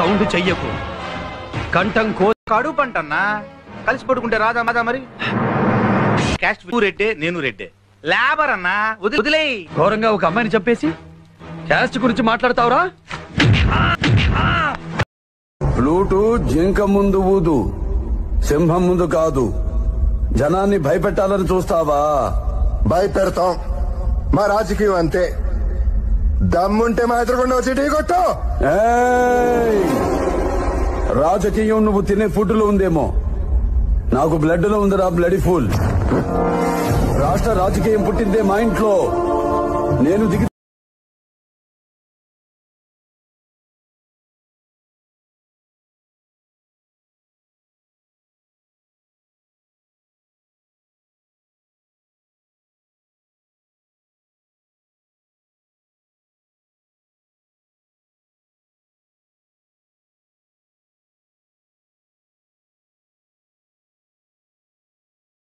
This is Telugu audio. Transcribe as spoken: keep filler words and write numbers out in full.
సౌండ్ చెయ్యకు. కంఠం కో కడుపు అంటన్నా కలిసి పడుకుంటే రాదా మాదా మరి. క్యాస్ట్ రెడ్డే నేను రెడ్డే లేబర్ అన్నా వదిలే. ఘోరంగా ఒక అమ్మాయిని చెప్పేసి క్యాస్ట్ గురించి మాట్లాడతావురా? ఫ్లూటు జింక ముందు ఊదు, సింహం ముందు కాదు. జనాన్ని భయపెట్టాలని చూస్తావా? భయపెడతాం. మా రాజకీయం అంతే. దమ్ముంటే మా ఎదురుకుండా వచ్చి టీ కొట్టు. రాజకీయం నువ్వు తినే ఫుడ్ లో ఉందేమో, నాకు బ్లడ్ లో ఉందిరా బ్లడీ ఫుల్. రాష్ట్ర రాజకీయం పుట్టిందే మా ఇంట్లో. నేను దిగి